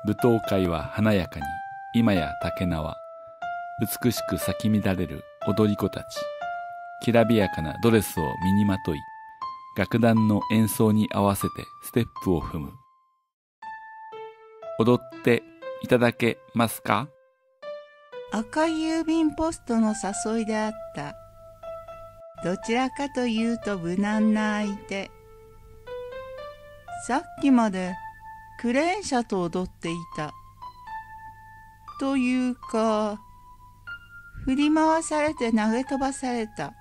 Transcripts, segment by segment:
舞踏会は華やかに、今や竹縄。美しく咲き乱れる踊り子たち。きらびやかなドレスを身にまとい、楽団の演奏に合わせてステップを踏む。踊っていただけますか？ 赤い郵便ポストの誘いであった。どちらかというと無難な相手。さっきまでクレーン車と踊っていた。というか、振り回されて投げ飛ばされた。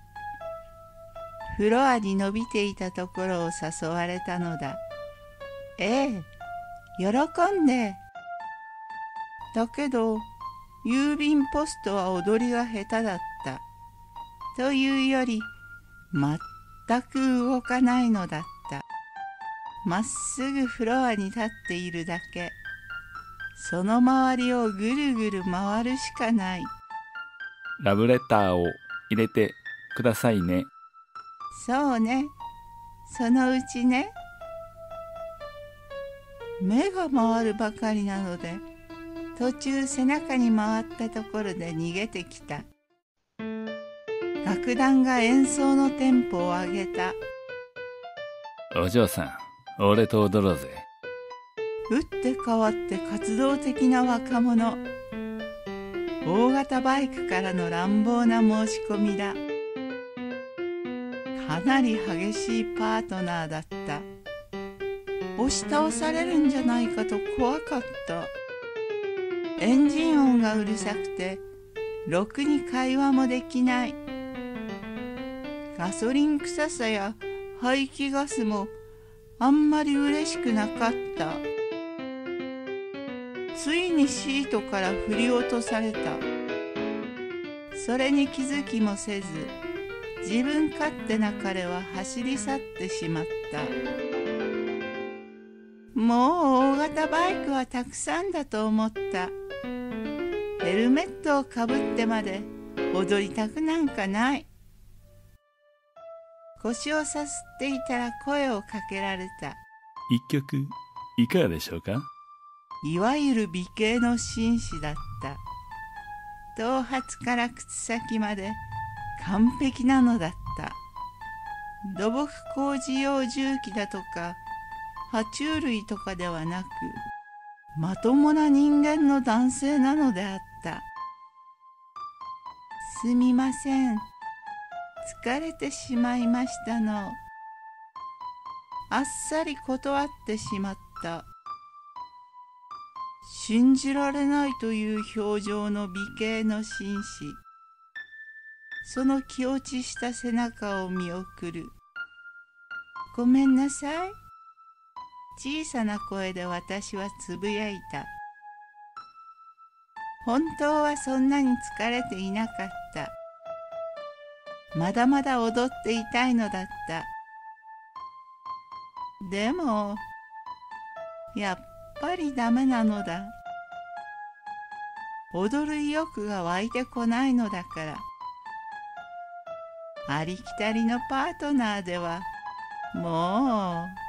フロアに伸びていたところを誘われたのだ。ええ、喜んで。だけど、郵便ポストは踊りが下手だった。というより、全く動かないのだった。まっすぐフロアに立っているだけ。その周りをぐるぐる回るしかない。 ラブレターを入れてくださいね。 そうね。そのうちね。目が回るばかりなので、途中背中に回ったところで逃げてきた。楽団が演奏のテンポを上げた。 お嬢さん、俺と踊ろうぜ。 打って変わって活動的な若者。大型バイクからの乱暴な申し込みだ。かなり激しいパートナーだった。押し倒されるんじゃないかと怖かった。エンジン音がうるさくて、ろくに会話もできない。ガソリン臭さや排気ガスもあんまり嬉しくなかった。ついにシートから振り落とされた。それに気づきもせず、自分勝手な彼は走り去ってしまった。もう大型バイクはたくさんだと思った。ヘルメットをかぶってまで踊りたくなんかない。腰をさすっていたら声をかけられた。 一曲いかがでしょうか？ いわゆる美形の紳士だった。頭髪から靴先まで完璧なのだった。土木工事用重機だとか爬虫類とかではなく、まともな人間の男性なのであった。すみません。疲れてしまいましたの。あっさり断ってしまった。信じられないという表情の美形の紳士。その気落ちした背中を見送る。ごめんなさい。小さな声で私はつぶやいた。本当はそんなに疲れていなかった。まだまだ踊っていたいのだった。でも、やっぱりダメなのだ。踊る意欲が湧いてこないのだから。ありきたりのパートナーでは、もう